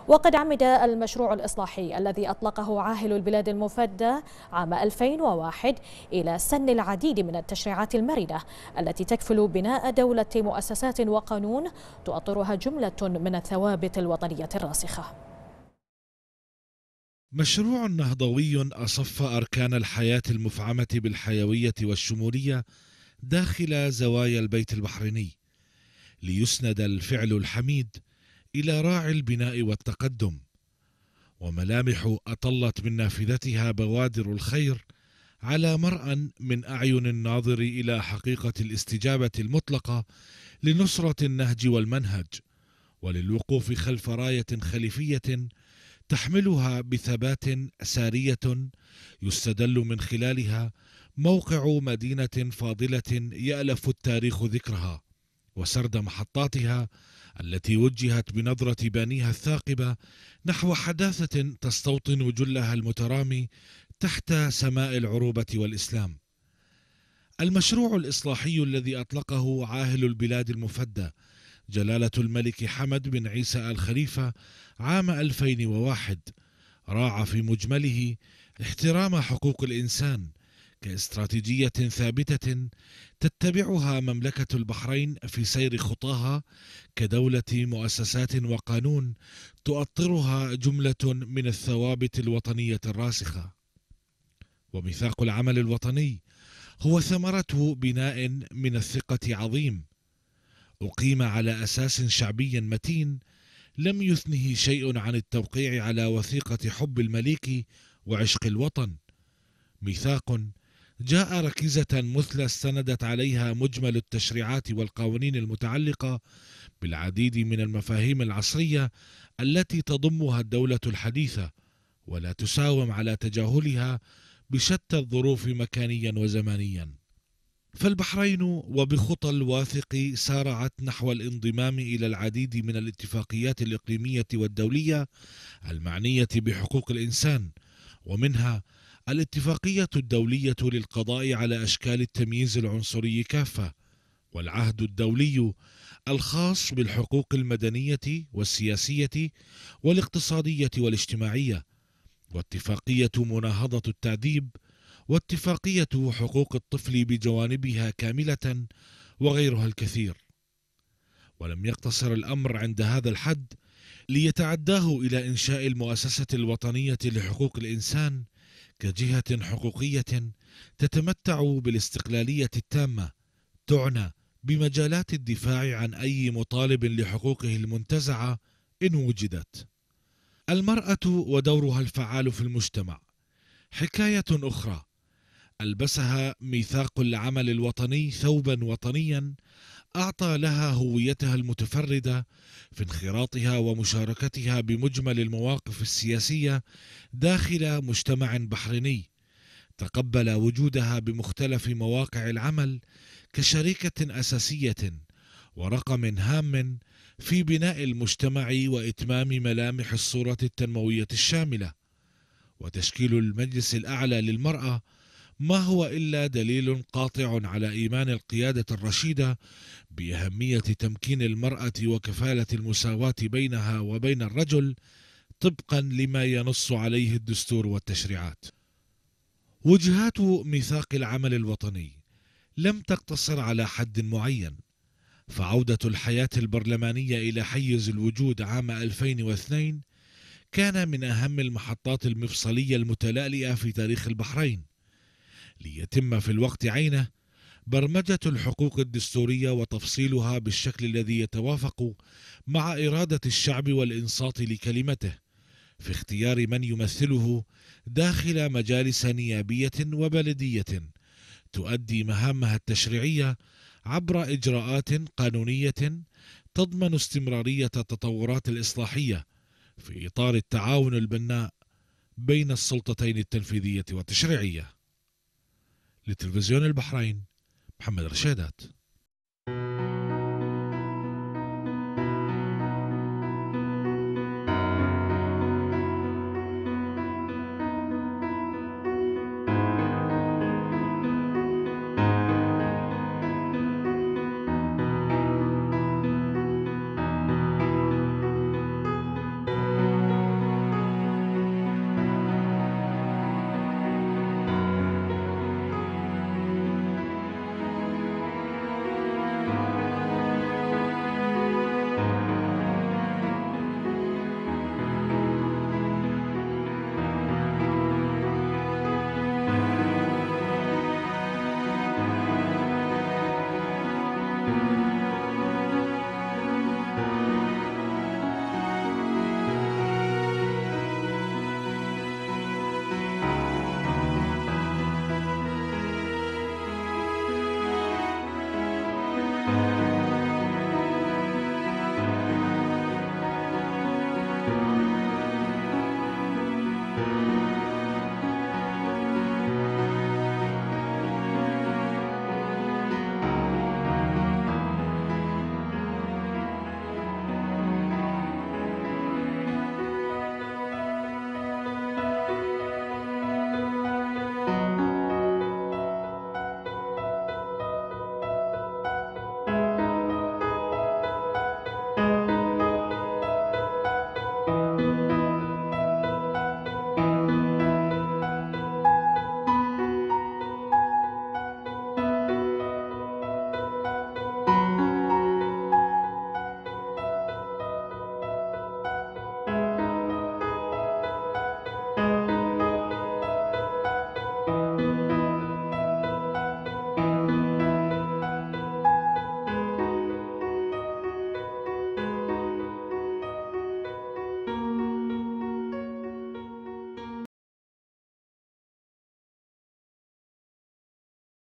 وقد عمد المشروع الإصلاحي الذي أطلقه عاهل البلاد المفدى عام 2001 إلى سن العديد من التشريعات المرنة التي تكفل بناء دولة مؤسسات وقانون تؤطرها جملة من الثوابت الوطنية الراسخة. مشروع نهضوي أصف أركان الحياة المفعمة بالحيوية والشمولية داخل زوايا البيت البحريني، ليسند الفعل الحميد إلى راعي البناء والتقدم، وملامح أطلت من نافذتها بوادر الخير على مرأى من أعين الناظر إلى حقيقة الاستجابة المطلقة لنصرة النهج والمنهج، وللوقوف خلف راية خليفية تحملها بثبات سارية يستدل من خلالها موقع مدينة فاضلة يألف التاريخ ذكرها، وسرد محطاتها التي وجهت بنظرة بانيها الثاقبة نحو حداثة تستوطن جلها المترامي تحت سماء العروبة والإسلام. المشروع الإصلاحي الذي أطلقه عاهل البلاد المفدى جلالة الملك حمد بن عيسى آل خليفة عام 2001 راعى في مجمله احترام حقوق الإنسان كاستراتيجية ثابتة تتبعها مملكة البحرين في سير خطاها كدولة مؤسسات وقانون تؤطرها جملة من الثوابت الوطنية الراسخة. وميثاق العمل الوطني هو ثمرة بناء من الثقة عظيم أقيم على أساس شعبي متين لم يثنه شيء عن التوقيع على وثيقة حب المليك وعشق الوطن، ميثاق جاء ركيزة مثلى استندت عليها مجمل التشريعات والقوانين المتعلقة بالعديد من المفاهيم العصرية التي تضمها الدولة الحديثة، ولا تساوم على تجاهلها بشتى الظروف مكانيا وزمانيا. فالبحرين وبخطى الواثق سارعت نحو الانضمام إلى العديد من الاتفاقيات الإقليمية والدولية المعنية بحقوق الإنسان، ومنها الاتفاقية الدولية للقضاء على أشكال التمييز العنصري كافة، والعهد الدولي الخاص بالحقوق المدنية والسياسية والاقتصادية والاجتماعية، واتفاقية مناهضة التعذيب، واتفاقية حقوق الطفل بجوانبها كاملة، وغيرها الكثير. ولم يقتصر الأمر عند هذا الحد ليتعداه إلى إنشاء المؤسسة الوطنية لحقوق الإنسان كجهة حقوقية تتمتع بالاستقلالية التامة تعنى بمجالات الدفاع عن أي مطالب لحقوقه المنتزعة إن وجدت. المرأة ودورها الفعال في المجتمع حكاية أخرى ألبسها ميثاق العمل الوطني ثوبا وطنيا أعطى لها هويتها المتفردة في انخراطها ومشاركتها بمجمل المواقف السياسية داخل مجتمع بحريني تقبل وجودها بمختلف مواقع العمل كشريكة أساسية ورقم هام في بناء المجتمع وإتمام ملامح الصورة التنموية الشاملة. وتشكيل المجلس الأعلى للمرأة ما هو إلا دليل قاطع على إيمان القيادة الرشيدة بأهمية تمكين المرأة وكفالة المساواة بينها وبين الرجل طبقا لما ينص عليه الدستور والتشريعات. وجهات ميثاق العمل الوطني لم تقتصر على حد معين، فعودة الحياة البرلمانية إلى حيز الوجود عام 2002 كان من أهم المحطات المفصلية المتلالئة في تاريخ البحرين، ليتم في الوقت عينه برمجة الحقوق الدستورية وتفصيلها بالشكل الذي يتوافق مع إرادة الشعب والإنصات لكلمته في اختيار من يمثله داخل مجالس نيابية وبلدية تؤدي مهامها التشريعية عبر إجراءات قانونية تضمن استمرارية التطورات الإصلاحية في إطار التعاون البناء بين السلطتين التنفيذية والتشريعية. لتلفزيون البحرين، محمد رشيدات.